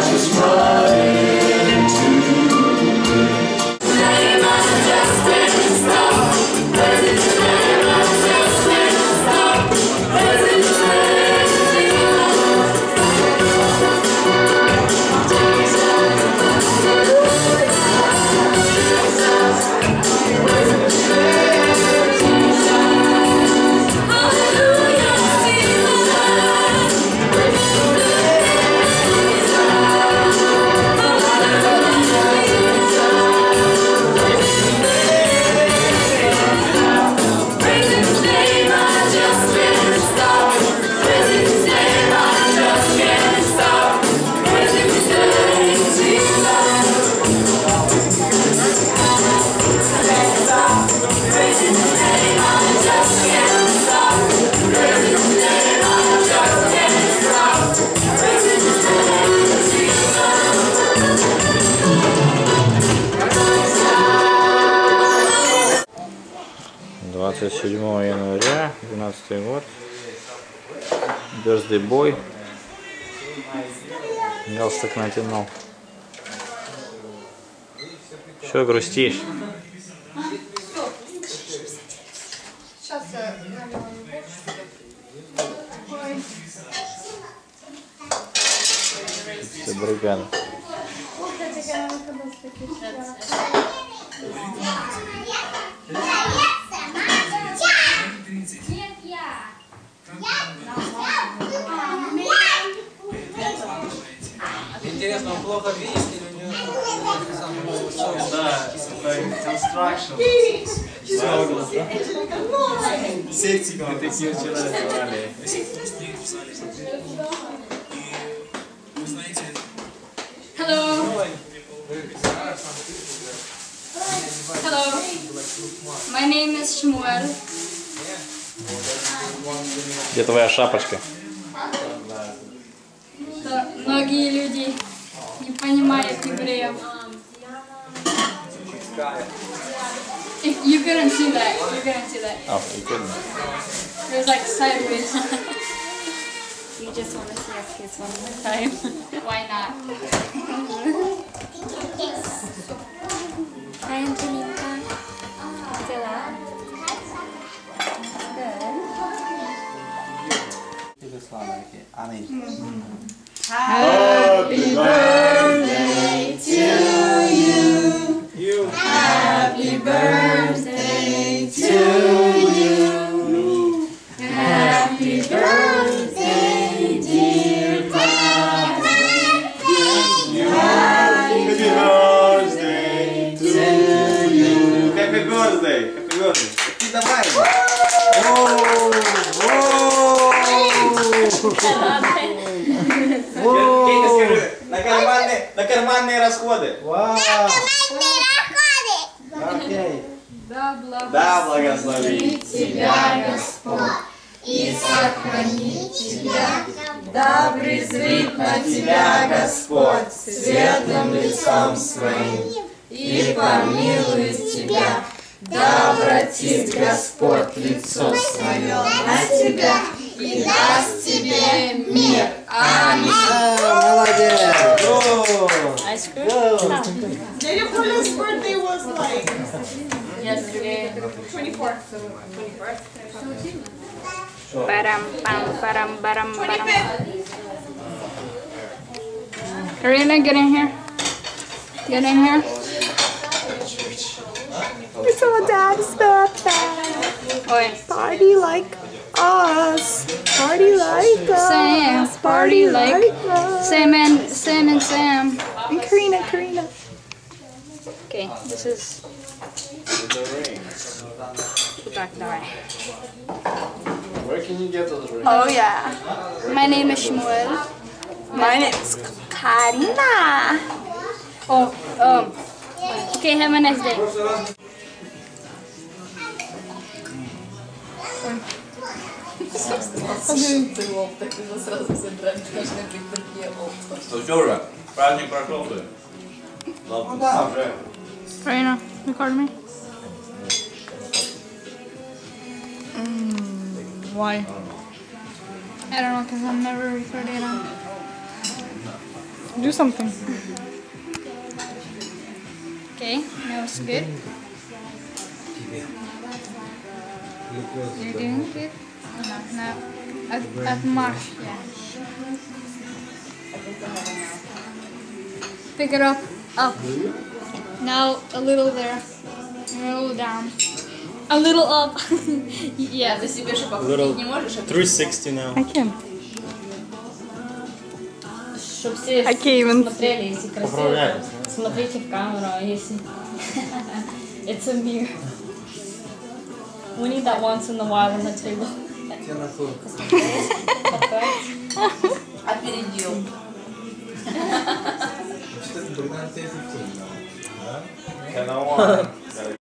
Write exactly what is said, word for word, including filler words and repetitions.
just running to His name I just can't stop. Praising His name I just can't stop. Praising His name, двадцать седьмого января, двенадцатый год, Birthday Boy, галстук натянул. Что грустишь? Сейчас я наливаю борщ. Все бригада. Интересно, он плохо видит или у него? Да, construction. Сети, мы такие вчера рисовали. Hello. Hello. My name is Shmuel. Где твоя шапочка? Да, многие люди не понимают евреев. You couldn't see that. You couldn't see that. Oh, you couldn't. It was like sideways. You just want to see us kiss one more time. Why not? Hi, Angelina. Still up? Happy birthday to you. You. Happy birthday to you. Happy birthday, dear Papa. Happy birthday to you. Happy birthday. Happy birthday. Ты давай. Кейта, скажи, на карманные, на карманные расходы. Вау! Окей. Да, Да, благослови тебя Господь и сохрани тебя. Да презрит на тебя Господь светлым лицом своим и помилует тебя. Да обратит Господь лицо свое на тебя и даст тебе мир. Аминь. Молодец! Ice cream? Daniel Paula's birthday was like Yesterday. twenty-fourth. Baram, pam, baram, baram, baram. twenty-fifth. Karina, get in here. Get in here. It's all dad's birthday. Oi. Party like us. Party like us. Sam. Party like us. Sam and Sam and Sam. And Karina, Karina. Okay, this is The ring. back there. Where can you get those rings? Oh yeah. My name is Shmuel. My name's Karina. Oh, um. Okay, have a nice day. Ну все уже, праздник прошел ты. Ну да, уже. Karina, record me. Why? I don't know, because I'm never recording on. Do something. Okay, nose good. You're doing good. No, no. At, at marsh, yeah. Pick it up, up. Now a little there, a little down, a little up. Yeah, Ты себе же Little покрутить не можешь? three sixty now. I can. Чтобы все I can't even. смотрели, если красиво, Поправляется, то смотрите в камеру, а если... It's a mirror. We need that once in a while on the table. Опередил. ten oh one.